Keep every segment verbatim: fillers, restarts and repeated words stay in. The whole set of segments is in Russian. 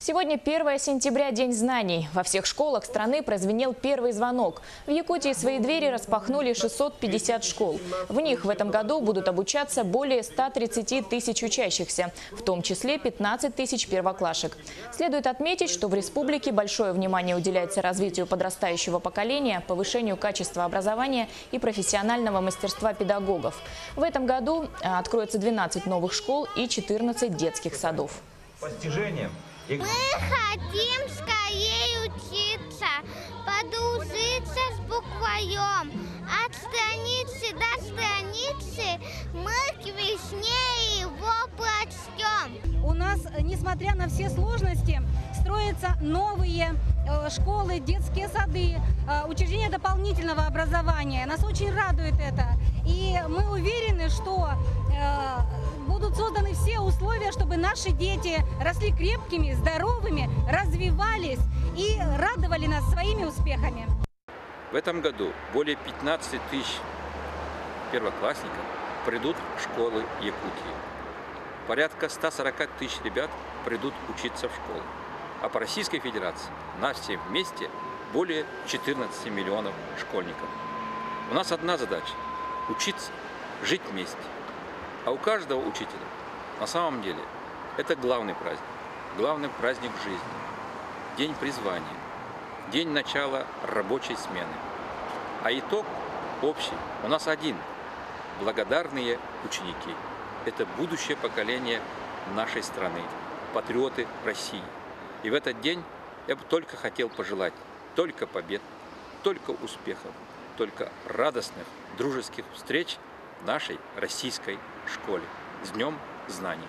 Сегодня первое сентября, День знаний. Во всех школах страны прозвенел первый звонок. В Якутии свои двери распахнули шестьсот пятьдесят школ. В них в этом году будут обучаться более ста тридцати тысяч учащихся, в том числе пятнадцать тысяч первоклашек. Следует отметить, что в республике большое внимание уделяется развитию подрастающего поколения, повышению качества образования и профессионального мастерства педагогов. В этом году откроется двенадцать новых школ и четырнадцать детских садов. Постижением. Мы хотим скорее учиться, подружиться с буквоем. От страницы до страницы мы к весне его прочтем. У нас, несмотря на все сложности, строятся новые школы, детские сады, учреждения дополнительного образования. Нас очень радует это. И мы уверены, что будут созданы все условия, чтобы наши дети росли крепкими, здоровыми, развивались и радовали нас своими успехами. В этом году более пятнадцати тысяч первоклассников придут в школы Якутии. Порядка ста сорока тысяч ребят придут учиться в школу. А по Российской Федерации нас все вместе более четырнадцати миллионов школьников. У нас одна задача – учиться, жить вместе. А у каждого учителя на самом деле это главный праздник, главный праздник в жизни. День призвания, день начала рабочей смены. А итог общий у нас один – благодарные ученики. Это будущее поколение нашей страны, патриоты России. И в этот день я бы только хотел пожелать только побед, только успехов, только радостных, дружеских встреч в нашей российской школе. С Днем знаний!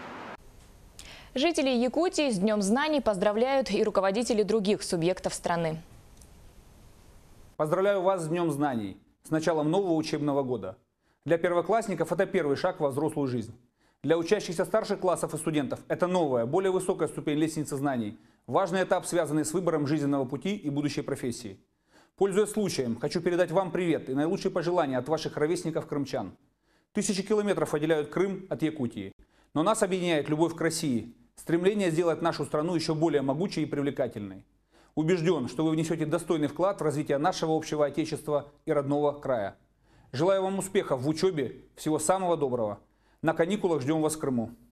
Жители Якутии с Днем знаний поздравляют и руководители других субъектов страны. Поздравляю вас с Днем знаний, с началом нового учебного года. Для первоклассников это первый шаг во взрослую жизнь. Для учащихся старших классов и студентов это новая, более высокая ступень лестницы знаний. Важный этап, связанный с выбором жизненного пути и будущей профессии. Пользуясь случаем, хочу передать вам привет и наилучшие пожелания от ваших ровесников-крымчан. Тысячи километров отделяют Крым от Якутии. Но нас объединяет любовь к России, стремление сделать нашу страну еще более могучей и привлекательной. Убежден, что вы внесете достойный вклад в развитие нашего общего отечества и родного края. Желаю вам успехов в учебе, всего самого доброго. На каникулах ждем вас в Крыму.